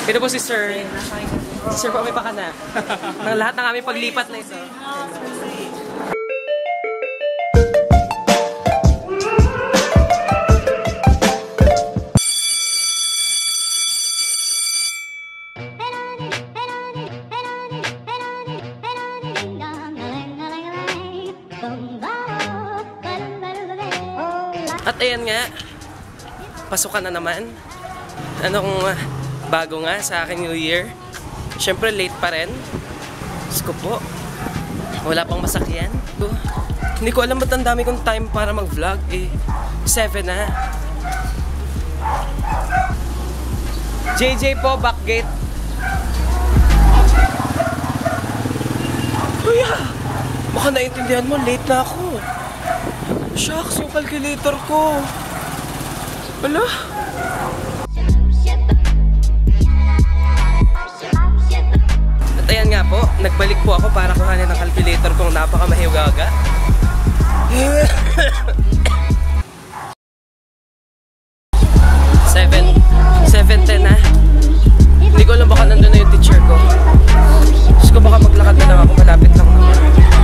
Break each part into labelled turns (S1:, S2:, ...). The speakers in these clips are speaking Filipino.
S1: Ito po si Sir. Si Sir po, may paka na. Ng lahat ng aming paglipat na ito. At ayan nga, pasukan na naman. Anong bago nga sa aking New Year? Siyempre late pa rin. Diyos ko po, wala pang masakyan. Hindi ko alam ba't ang dami kong time para mag-vlog eh. 7 na. JJ po, backgate. Kuya, baka naintindihan mo, late na ako. Shucks, yung calculator ko. Wala. At ayan nga po, nagbalik po ako para kuhanin ang calculator kong napakamahiwaga. 7:10 na. Hindi ko alam baka nandun na yung teacher ko. Diyos ko, baka maglakad na lang ako, malapit lang naman.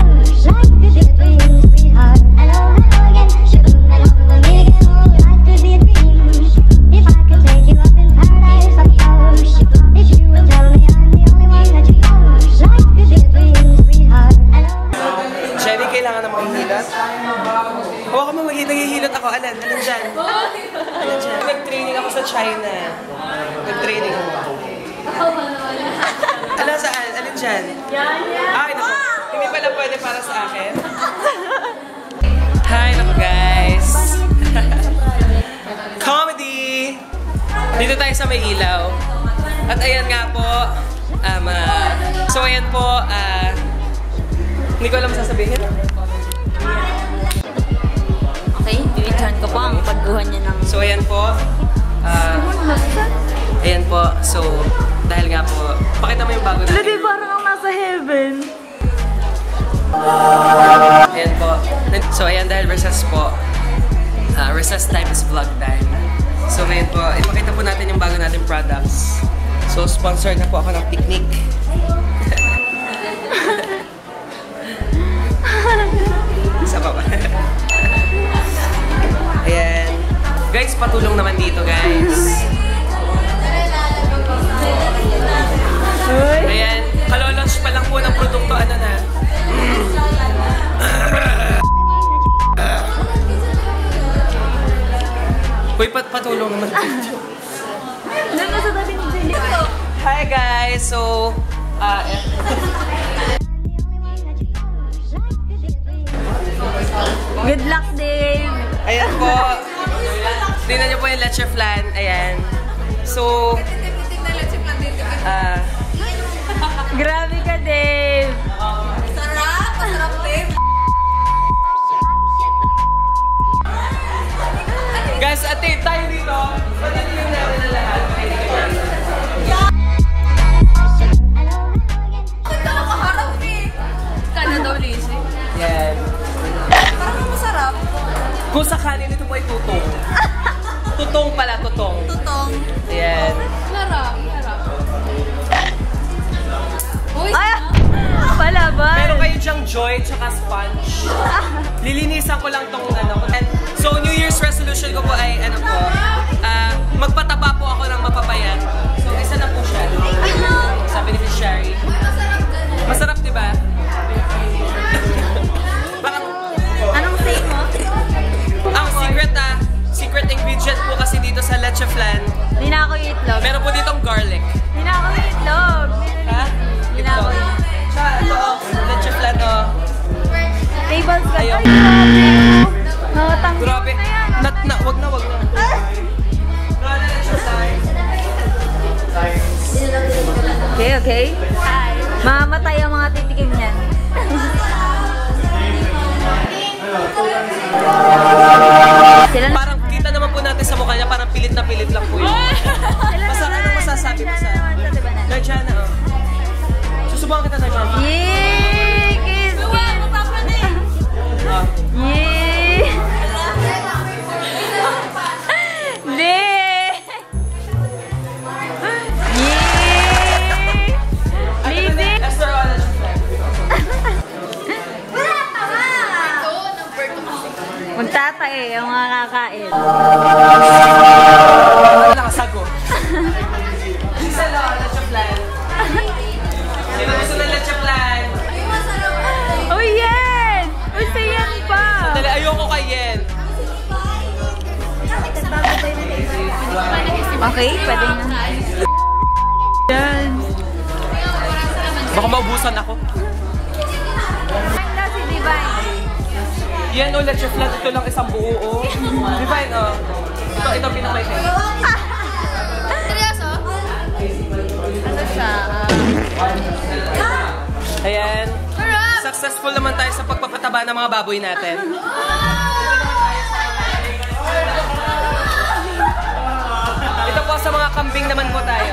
S1: Naghihilot ako. Alin dyan? Alin dyan? Nag-training ako sa China. Nag-training ako. Alin saan? Alin dyan? Ay, naku. Hindi pala pwede para sa akin. Hi, naku guys. Comedy! Dito tayo sa may ilaw. At ayan nga po. So ayan po. Hindi ko alam sasabihin.
S2: I-return ko po ang pagkuhan niya ng...
S1: So, ayan po. Ayan po. So, dahil nga po, pakita mo yung bago natin.
S2: Lagi parang ako nasa heaven.
S1: Ayan po. So, ayan dahil recess po. Recess time is vlog time. So, ngayon po, ipakita po natin yung bago natin products. So, sponsored na po ako ng picnic. Isa pa ba? Ayan. Guys, patulong naman dito, guys. Ayan. Kalolaunch pa lang po ng produkto. Ano na? Uy, patulong naman dito. Hi, guys. So,
S2: good luck, Dave!
S1: ayan po. Tingnan niyo po yung leche flan. Ayan. So,
S2: grabe ka, Dave!
S3: Sarap! Masarap, Dave!
S1: guys, ate, tayo dito. Pagdating natin na lahat.
S3: Bakit ka nakaharap eh? Kana daw, Lizzy.
S1: Yan.
S3: Parang masarap.
S1: Kung sakali nito po ay tutong. Tutong pala, tutong.
S3: Tutong.
S1: Ayan.
S3: Sarap. Sarap. Uy!
S2: Ay! Palaban!
S1: Meron kayo dyang joy tsaka sponge. Lilinisan ko lang tong ano. And so, New Year's resolution ko po ay ano po, magpataba po ako ng mapapayat. So, isa na po siya. Sabi ni Miss Sherry. Masarap, di ba?
S2: Anong say mo?
S1: Ang secret ingredient po kasi dito sa leche flan.
S2: Hindi na ako yung itlog.
S1: Meron po ditong garlic.
S2: Hindi na ako yung itlog.
S1: Ha?
S2: Hindi na ako yung...
S1: Tsaka ito, leche flan, oh.
S2: Tables ka.
S1: Ayaw.
S2: Ay, grabe. Nakatanggal
S1: Grabe.
S2: na yan.
S1: Wag na.
S2: Okay. Hi. Mamamatay ang mga titikim niyan.
S1: Parang kita naman po natin sa mukha niya, parang pilit na pilit lang po yun. Anong masasabi mo sa... Narjana, oh. Susubukan kita, Narjana.
S2: Yay! Kiss! Yay! Yay! Yay! ang mga kakain.
S1: Nakasago. Isa lang, leche flan. Sino gusto ng leche flan?
S2: Oh, yan! Gusto yan pa!
S1: Sandali, ayoko kay Yen.
S2: Okay, pwede na. Yan.
S1: Baka maubusan ako.
S2: Na si Divine.
S1: Yan o, leche flan. Ito lang isang buo o. Divine o. Ito pinamay kayo.
S3: Seryoso? Ano siya?
S1: Ayan. Successful naman tayo sa pagpapataba ng mga baboy natin. Ito po sa mga kambing naman po tayo.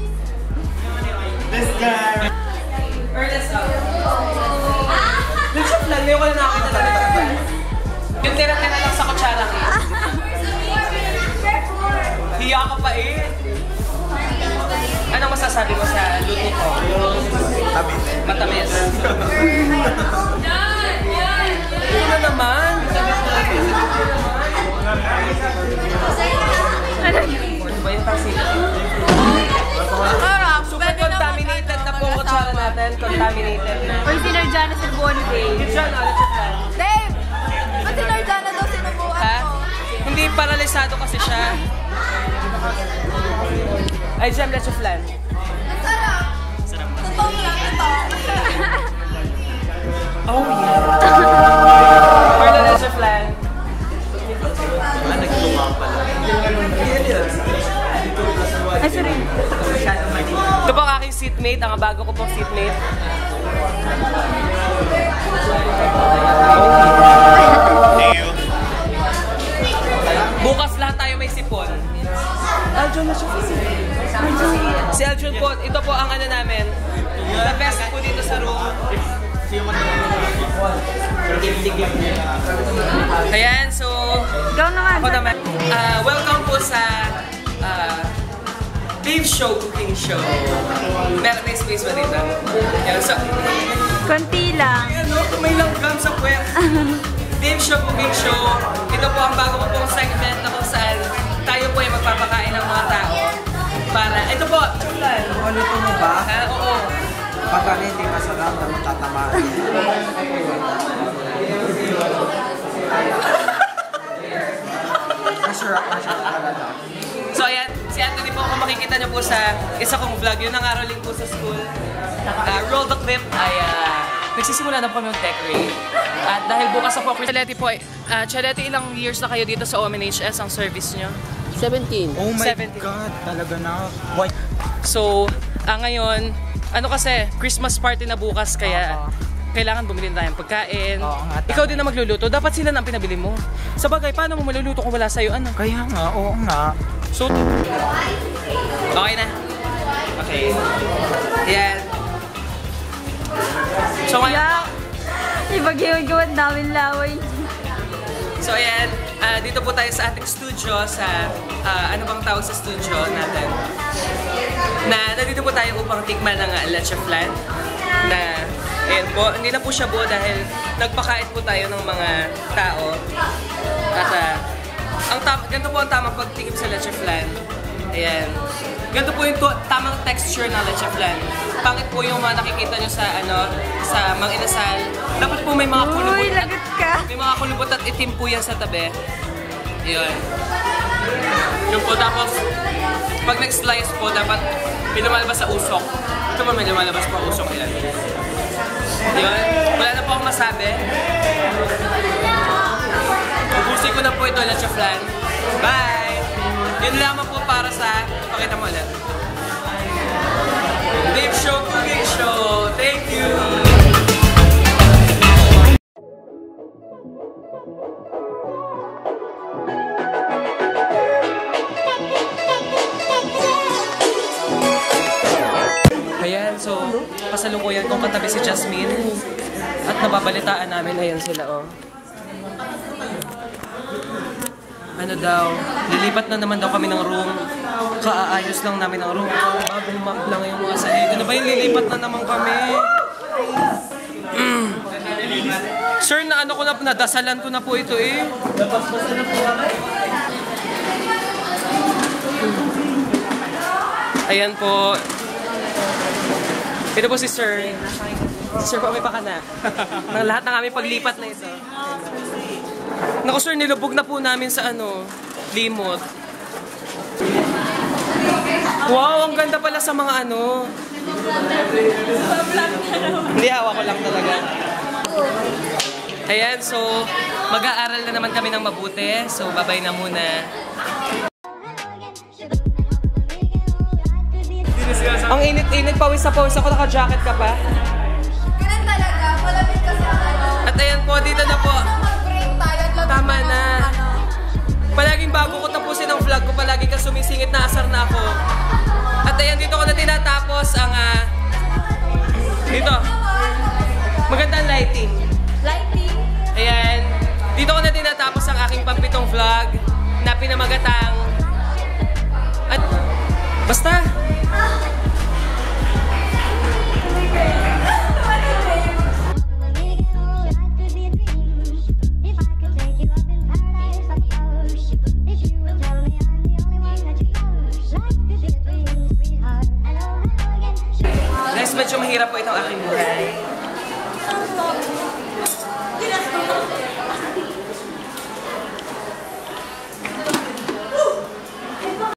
S1: This guy. Ernest, leche flan. Ngayon ko na nakakita na leche flan. Yung tira-tira lang sa kutsara ko. Hiya ka pa eh. Anong masasabi mo sa luto ko? Matamis. Ano na naman? Ano ba yung tansi? Super contaminated na po kutsara natin. Contaminated na.
S2: Or si Norjana sa buwan ni Dave.
S1: Yun siya, leche flan.
S3: Dave! Ba't si Norjana daw sinubuan
S1: Ha?
S3: mo?
S1: Hindi paralisado kasi siya. Ay, jam leche flan.
S3: Sarap! Totoo lang ito.
S1: Oh, yeah. For the leche flan.
S2: Ay, sorry.
S1: Ito po ang aking seatmate, ang bago ko pong seatmate. Bukas lahat tayo may sipon. Aljun na siya. Si Aljun po, ito po ang ano namin. The best po dito sa room. Ayan, so
S2: Ikaw naman.
S1: ako naman. Welcome po sa Dave Show Cooking Show. Meron may space ba dito? Yan, so,
S2: Konti lang.
S1: ano, may langgam sa puwet. Dave Show Cooking Show. Ito po ang bago ko pong segment na kung saan tayo po ay magpapakain ng mga tao. Para, ito po, chulan.
S4: Ulitin mo ba?
S1: Oo.
S4: Pag hindi masarap na matatamaan. Masarap na siya talaga.
S1: So ayan, si Anthony po, kung makikita niyo po sa isa kong vlog, yun ang araling po sa school. Roll the clip ay nagsisimula na po kami mag-decorate. At dahil bukas na po, Chaletti po, Chaletti, ilang years na kayo dito sa OMNHS ang service niyo?
S5: 17.
S4: Oh my
S1: 70.
S4: God, talaga na. What?
S1: So, ngayon, ano kasi, Christmas party na bukas kaya kailangan bumili na tayong pagkain.
S4: Oo nga, tama.
S1: Ikaw din na magluluto, dapat sila na ang pinabili mo. Sa bagay, paano mo maluluto kung wala sa'yo? Ano?
S4: Kaya nga, oo nga.
S1: So, okay na? Okay. Yan. So, ngayon,
S2: Ibag-iwan namin laway.
S1: so ayan, dito po tayo sa ating studio, sa, ano bang tawag sa studio natin? Na nandito po tayo upang tikman ng leche flan. Na, ayan po, hindi na po siya buo dahil nagpakait po tayo ng mga tao. At, ganito po ang tamang pagtikip sa leche flan. Ayan. Ganito po yung tamang texture ng leche flan. Pangit po yung mga nakikita nyo sa, sa mga inasal. Dapat po may mga kulubot.
S2: Uy, lagot ka.
S1: May mga kulubot at itim po yan sa tabi. Yun. Yun po, tapos, pag nag-slice po, dapat may lumalabas sa usok. Ito ba may lumalabas po ang usok yan? Yun. Wala na po akong masabi. Ubusin ko na po ito, leche flan. Bye! Yun lamang po para sa, pakita mo ulit. Dave Show Cooking Show. Thank you! Ayan, so pasalukuyan kong katabi si Jasmine at nababalitaan namin, ayan sila oh. Ano daw, lilipat na naman daw kami ng room. Kaaayos lang namin ng room. Bagong map lang yung mga sahig. Ano ba yung lilipat na naman kami? Sir, na ano ko na, nadasalan ko na po ito eh. Ayan po. Ito po si Sir. Si Sir po, may pakana. Ng lahat ng aming paglipat na ito. Naku Sir, nilubog na po namin sa ano, limot. Wow, ang ganda pala sa mga ano. Hindi, hawa ko lang talaga. Ayan, so mag-aaral na naman kami ng mabuti. So, babay na muna. Ang init-init, pawis na pawis ako. Naka-jacket ka pa?
S3: Ganun talaga. Malapit kasi ang ano.
S1: At ayan po, dito na po.
S3: Mag-break tayo at lalo
S1: Tama
S3: naman
S1: na.
S3: ang ano.
S1: Palaging bago ko tapusin ang vlog ko, palagi ka sumisingit na asar na ako. At ayan, dito ko na tinatapos ang dito. Magandang lighting.
S3: Lighting.
S1: Ayan. Dito ko na tinatapos ang aking pampitong vlog na pinamagatang. At basta. Guys, medyo mahirap po itong aking buhay.